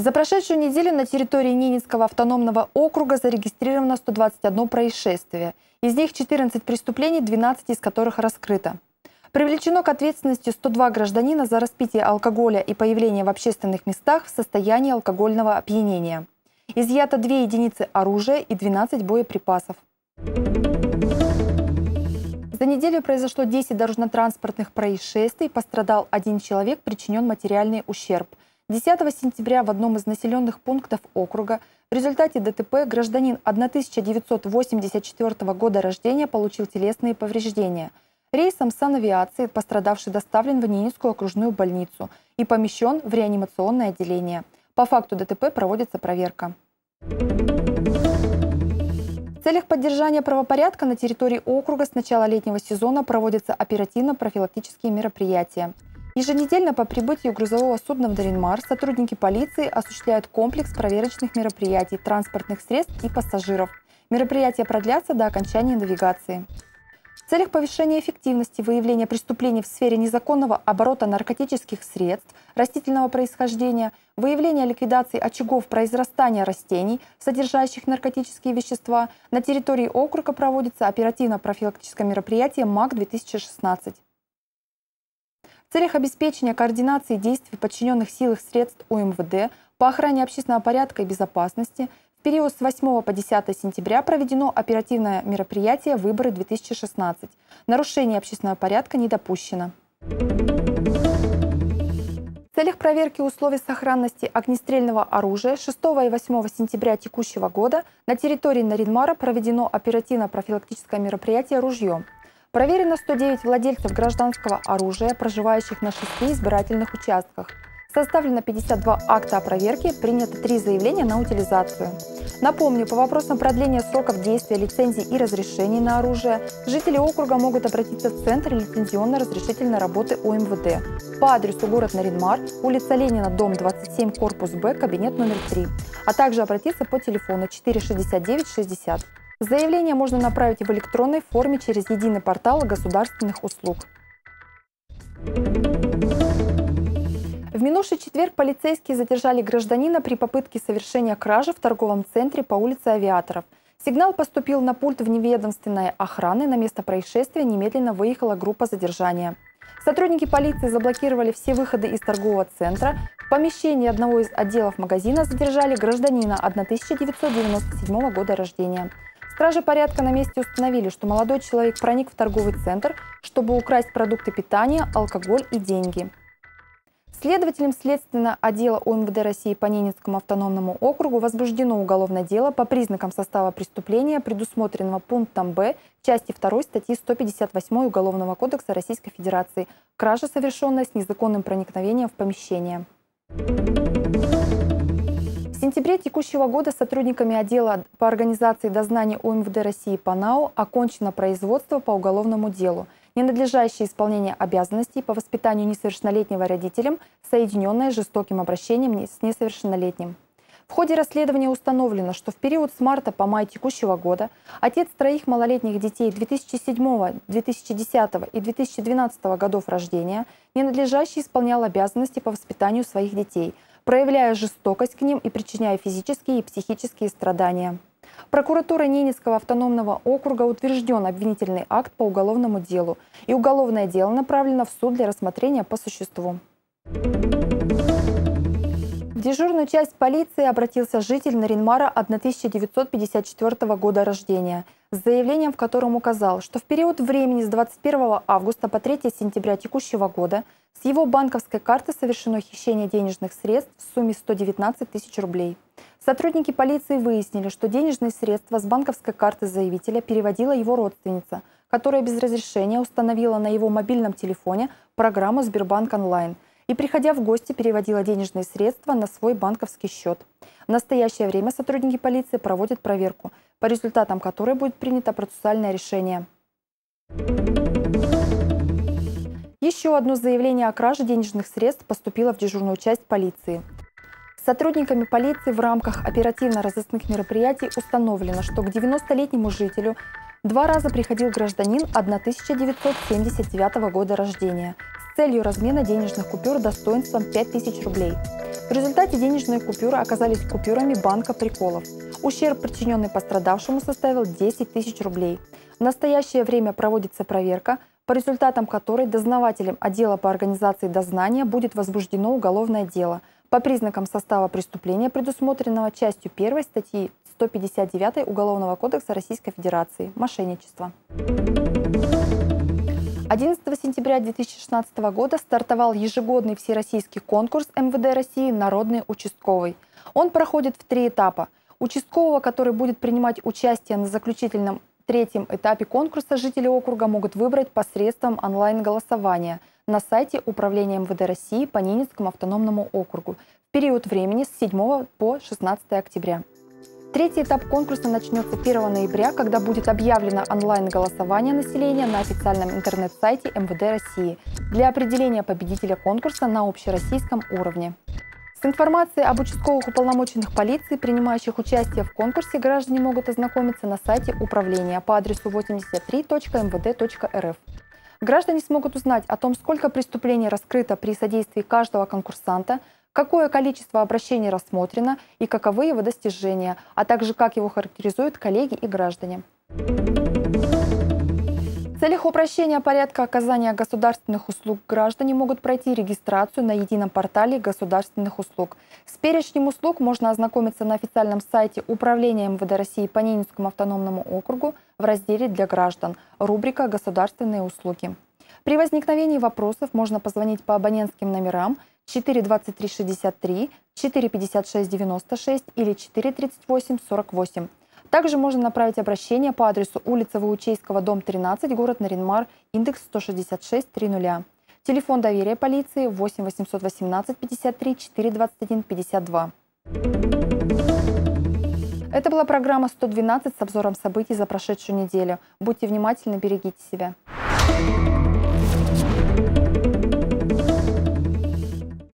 За прошедшую неделю на территории Ненецкого автономного округа зарегистрировано 121 происшествие. Из них 14 преступлений, 12 из которых раскрыто. Привлечено к ответственности 102 гражданина за распитие алкоголя и появление в общественных местах в состоянии алкогольного опьянения. Изъято 2 единицы оружия и 12 боеприпасов. За неделю произошло 10 дорожно-транспортных происшествий, пострадал 1 человек, причинен материальный ущерб. 10 сентября в одном из населенных пунктов округа в результате ДТП гражданин 1984 года рождения получил телесные повреждения. Рейсом санавиации пострадавший доставлен в Ненецкую окружную больницу и помещен в реанимационное отделение. По факту ДТП проводится проверка. В целях поддержания правопорядка на территории округа с начала летнего сезона проводятся оперативно-профилактические мероприятия. Еженедельно по прибытию грузового судна в Нарин-Мар сотрудники полиции осуществляют комплекс проверочных мероприятий транспортных средств и пассажиров. Мероприятия продлятся до окончания навигации. В целях повышения эффективности выявления преступлений в сфере незаконного оборота наркотических средств растительного происхождения, выявления ликвидации очагов произрастания растений, содержащих наркотические вещества, на территории округа проводится оперативно-профилактическое мероприятие МАК-2016. В целях обеспечения координации действий подчиненных сил и средств УМВД по охране общественного порядка и безопасности в период с 8 по 10 сентября проведено оперативное мероприятие «Выборы-2016». Нарушение общественного порядка не допущено. В целях проверки условий сохранности огнестрельного оружия 6 и 8 сентября текущего года на территории Нарин-Мара проведено оперативно-профилактическое мероприятие «Ружье». Проверено 109 владельцев гражданского оружия, проживающих на 6 избирательных участках. Составлено 52 акта о проверке, принято 3 заявления на утилизацию. Напомню, по вопросам продления сроков действия лицензий и разрешений на оружие, жители округа могут обратиться в Центр лицензионно-разрешительной работы УМВД по адресу город Нарин-Мар, улица Ленина, дом 27, корпус Б, кабинет номер 3, а также обратиться по телефону 469 60. Заявление можно направить в электронной форме через единый портал государственных услуг. В минувший четверг полицейские задержали гражданина при попытке совершения кражи в торговом центре по улице Авиаторов. Сигнал поступил на пульт вневедомственной охраны. На место происшествия немедленно выехала группа задержания. Сотрудники полиции заблокировали все выходы из торгового центра. В помещении одного из отделов магазина задержали гражданина 1997 года рождения. Стражи порядка на месте установили, что молодой человек проник в торговый центр, чтобы украсть продукты питания, алкоголь и деньги. Следователям Следственного отдела УМВД России по Ненецкому автономному округу возбуждено уголовное дело по признакам состава преступления, предусмотренного пунктом Б части 2 статьи 158 Уголовного кодекса Российской Федерации «Кража, совершенная с незаконным проникновением в помещение». В сентябре текущего года сотрудниками отдела по организации дознания УМВД России по НАУ окончено производство по уголовному делу «Ненадлежащее исполнение обязанностей по воспитанию несовершеннолетнего родителям, соединенное с жестоким обращением с несовершеннолетним». В ходе расследования установлено, что в период с марта по май текущего года отец 3 малолетних детей 2007, 2010 и 2012 годов рождения ненадлежаще исполнял обязанности по воспитанию своих детей, проявляя жестокость к ним и причиняя физические и психические страдания. Прокуратурой Ненецкого автономного округа утвержден обвинительный акт по уголовному делу, и уголовное дело направлено в суд для рассмотрения по существу. В дежурную часть полиции обратился житель Нарин-Мара 1954 года рождения с заявлением, в котором указал, что в период времени с 21 августа по 3 сентября текущего года с его банковской карты совершено хищение денежных средств в сумме 119 тысяч рублей. Сотрудники полиции выяснили, что денежные средства с банковской карты заявителя переводила его родственница, которая без разрешения установила на его мобильном телефоне программу «Сбербанк онлайн» и, приходя в гости, переводила денежные средства на свой банковский счет. В настоящее время сотрудники полиции проводят проверку, по результатам которой будет принято процессуальное решение. Еще одно заявление о краже денежных средств поступило в дежурную часть полиции. Сотрудниками полиции в рамках оперативно-розыскных мероприятий установлено, что к 90-летнему жителю 2 раза приходил гражданин 1979 года рождения с целью размена денежных купюр достоинством 5000 рублей. К результате денежные купюры оказались купюрами банка приколов. Ущерб, причиненный пострадавшему, составил 10 тысяч рублей. В настоящее время проводится проверка, по результатам которой дознавателем отдела по организации дознания будет возбуждено уголовное дело по признакам состава преступления, предусмотренного частью 1 статьи 159 Уголовного кодекса Российской Федерации «Мошенничество». 11 сентября 2016 года стартовал ежегодный всероссийский конкурс МВД России «Народный участковый». Он проходит в 3 этапа. Участкового, который будет принимать участие на заключительном 3-м этапе конкурса, жители округа могут выбрать посредством онлайн-голосования на сайте Управления МВД России по Ненецкому автономному округу в период времени с 7 по 16 октября. 3-й этап конкурса начнется 1 ноября, когда будет объявлено онлайн-голосование населения на официальном интернет-сайте МВД России для определения победителя конкурса на общероссийском уровне. С информацией об участковых уполномоченных полиции, принимающих участие в конкурсе, граждане могут ознакомиться на сайте управления по адресу 83.mvd.rf. Граждане смогут узнать о том, сколько преступлений раскрыто при содействии каждого конкурсанта, какое количество обращений рассмотрено и каковы его достижения, а также как его характеризуют коллеги и граждане. В целях упрощения порядка оказания государственных услуг граждане могут пройти регистрацию на едином портале государственных услуг. С перечнем услуг можно ознакомиться на официальном сайте Управления МВД России по Ненецкому автономному округу в разделе «Для граждан», рубрика «Государственные услуги». При возникновении вопросов можно позвонить по абонентским номерам 4 23 63, 4 56 96 или 4 38 48. Также можно направить обращение по адресу улица Ваучейского, дом 13, город Нарьян-Мар, индекс 166 30. Телефон доверия полиции 8 818 53 421 52. Это была программа «112» с обзором событий за прошедшую неделю. Будьте внимательны, берегите себя.